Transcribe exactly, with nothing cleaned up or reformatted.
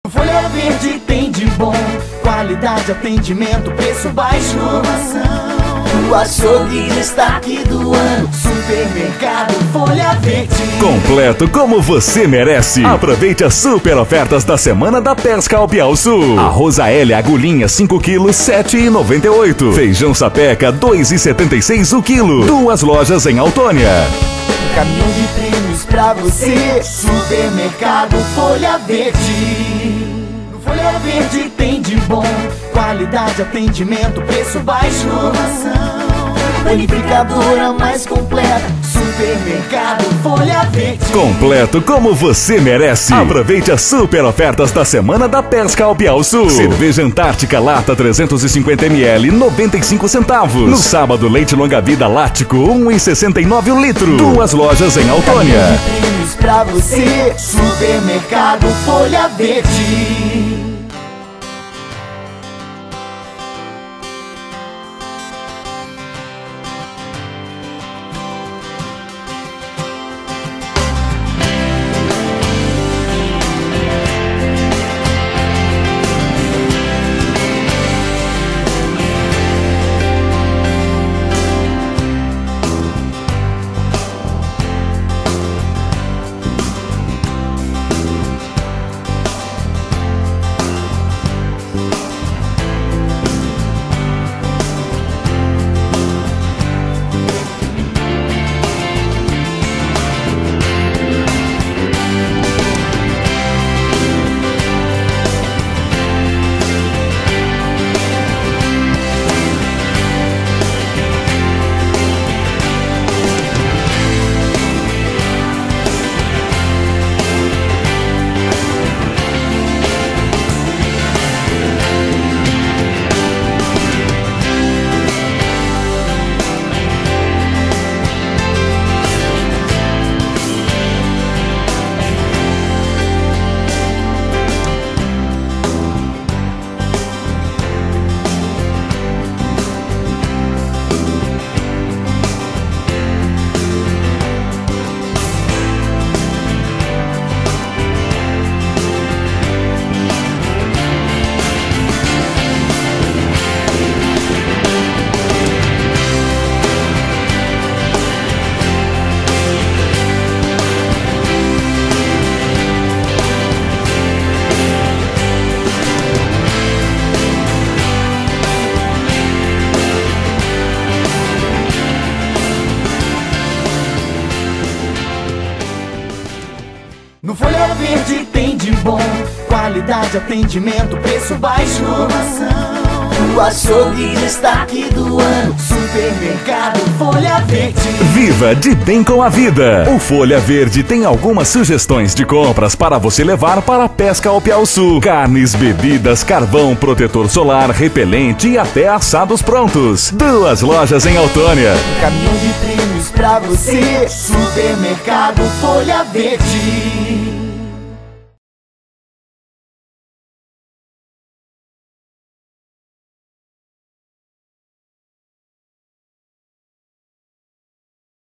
Folha Verde tem de bom, qualidade, atendimento, preço baixo, inovação. O açougue destaque do ano, supermercado Folha Verde. Completo como você merece. Aproveite as super ofertas da semana da Pesca ao Piau Sul. Arroz A L agulhinha cinco quilos, sete reais e noventa e oito centavos. Feijão sapeca, dois reais e setenta e seis centavos o quilo. Duas lojas em Autônia. Caminhão de prêmios pra você, supermercado Folha Verde. No Folha Verde tem de bom, qualidade, atendimento, preço baixo, inovação. Panificadora mais completa, supermercado Folha Verde. Completo como você merece. Aproveite as super ofertas da semana da Pesca ao Piau Sul. Cerveja Antártica lata trezentos e cinquenta mililitros, noventa e cinco centavos. No sábado, leite longa-vida lático, um real e sessenta e nove centavos o litro. Duas lojas em Autônia. Prêmios pra você, supermercado Folha Verde. No Folha Verde tem de bom, qualidade, atendimento, preço baixo, inovação. O açougue destaque do ano, supermercado Folha Verde. Viva de bem com a vida. O Folha Verde tem algumas sugestões de compras para você levar para a Pesca ao Piau Sul. Carnes, bebidas, carvão, protetor solar, repelente e até assados prontos. Duas lojas em Autônia. Caminhão de prêmios pra você, supermercado Folha Verde.